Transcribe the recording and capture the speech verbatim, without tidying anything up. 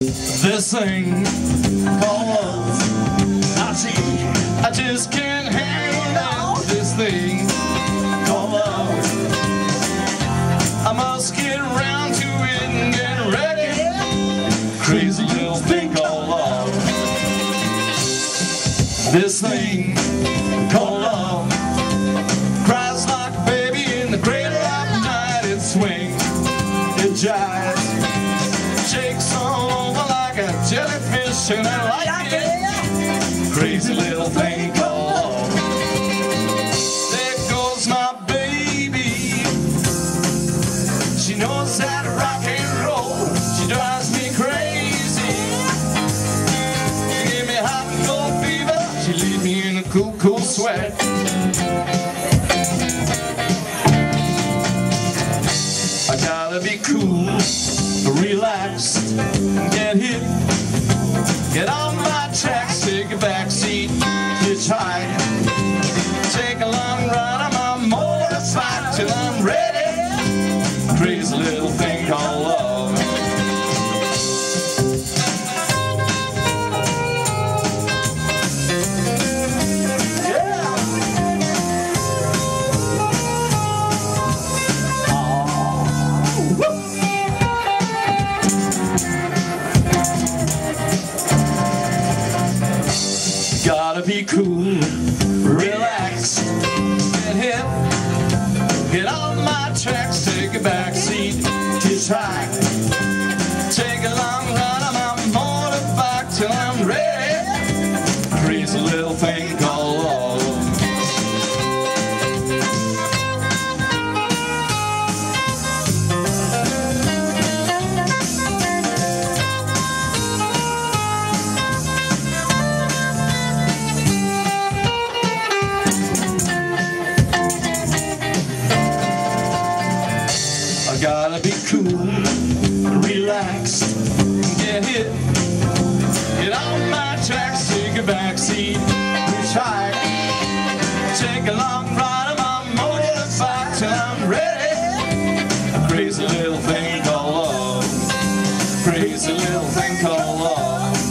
This thing called love, I see, I just can't handle this thing called love. I must get around to it and get ready. Crazy little thing called love. This thing called love cries like a baby in the cradle of night. It swings, it jives, shakes all over like a jellyfish, and I like it. Crazy little thing called love. There goes my baby. She knows how to rock and roll. She drives me crazy. She gave me hot and cold fever. She leaves me in a cool, cool sweat. I gotta be cool, relaxed, get hit, get on my tracks, take a backseat, hitchhike, take a long ride on my motorcycle till I'm ready. Crazy little thing called love. Gotta be cool, relax, get hip, get on my tracks, take a backseat, hitchhike, take a long ride on my motorbike till I'm ready. Crazy little thing called love. I gotta be cool, relaxed, get hit, get on my tracks, take a backseat, hitchhike, take a long ride on my motorbike till I'm ready. A crazy little thing called love, crazy little thing called love.